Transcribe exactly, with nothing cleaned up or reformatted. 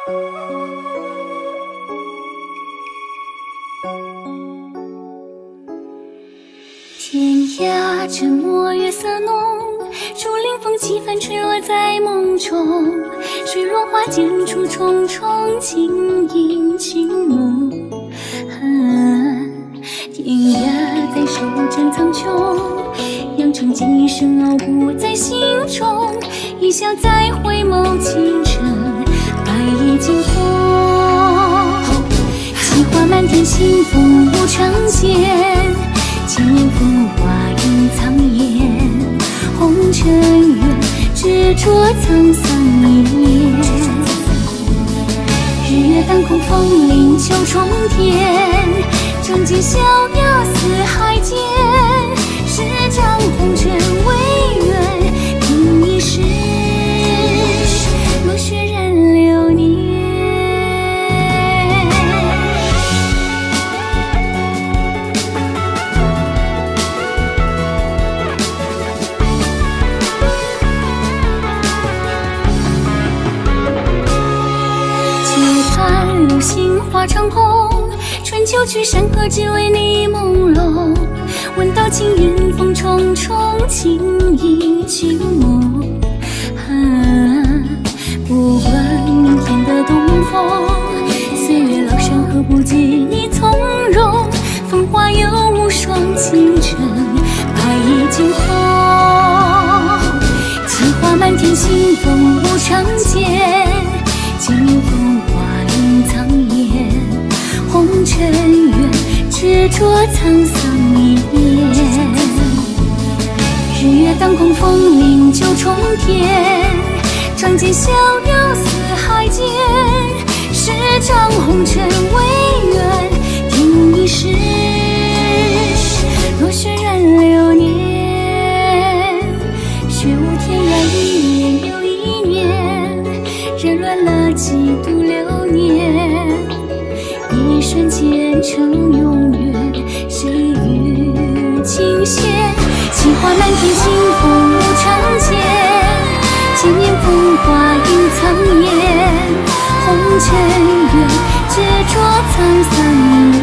天涯沉默，月色浓，竹林风几番吹落在梦中。水落花间处重重，轻吟轻梦。啊，天涯在手，珍苍穹，扬尘几生傲骨在心中。一笑再回眸，倾城白衣惊鸿。奇花满天，清风无常见。千年风华映苍颜，红尘缘，执着沧桑一念。日月当空，风铃九重天，仗剑逍遥四海间。十丈红尘为缘，凭一世，落雪染流年。流星花长虹，春秋去山河，只为你朦胧。闻道情缘风重重，轻吟轻梦。啊，不管明天的东风，岁月老山河不及你从容。风华有无双，倾城白衣惊鸿。奇花满天，清风无常见。千年风华映苍颜，红尘缘，执着沧桑一念。日月当空，风铃九重天，仗剑逍遥四海间。十丈红尘为缘，听一世，落雪染流年。雪无天涯，一年又一年，染乱了几度流年。一瞬间成永远，谁与琴弦？奇花满天，清风无常见。千年风华映苍颜，红尘缘，执着沧桑一